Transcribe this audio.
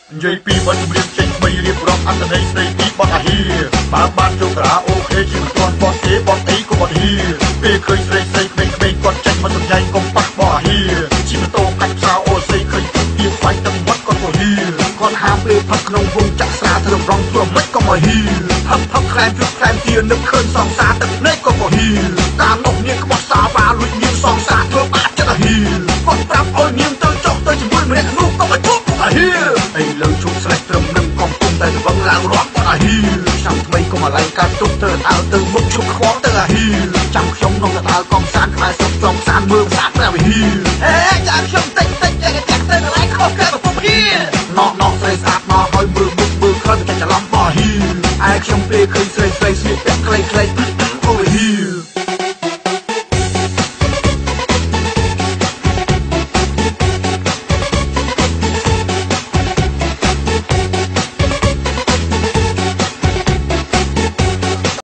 និយាយពីបទចម្រៀងចេញ3រៀបរាប់អត្ថន័យស្ដីពីបទអាហារបើបានចូលការ៉ាអូខេជាមិនទាន់បទទេបទអីក៏បទហាពេលឃើញស្រីក្មេងៗគាត់ចេញមកសំញ៉ៃកុំប៉ះបទអាហាជិះម៉ូតូកាច់ផ្សារអូស័យឃើញទឹកពីស្វាយទឹកមាត់គាត់ក៏ហាគាត់ហាមពេលផឹកក្នុងវងចាក់ស្រាធ្វើរងធ្វើមិនក៏មកហាផឹកខ្លែមជួយខ្លែមទានឹកឃើញសងសាទឹកនេះក៏ហាតាមនោះនាងក្បត់សាវ៉ាលួចនាងសងសាធ្វើបាក់ចិត្តអាហាគាត់ប្រាប់អោយនាងទៅចុះទៅជាមួយម្នាក់នោះក៏មកជួបអាហាអីលើជុំស្រេះត្រឹមនឹងកំពុងតែវឹងឡើងរាប់បទអាហាឆ្នាំថ្មីកុំអាឡែងកាត់ទុកទៅអើទៅមុខជុំខ្វល់ទៅអាហាចាំខ្ញុំក្នុងកណ្ដាលកំសាន្តខ្លាយសុខសំសានមើលសាព្រះវិហាហេចាំខ្ញុំតិចតែគេចាក់ទៅកន្លែងខុសគេកំពុងហាណោស្រីស្អាតមកហើយមើលមុខមើលឃើញតែច្រឡំបោះហាឯខ្ញុំពេលឃើញស្រីស្អាតពាក់ខ្លីៗអូហា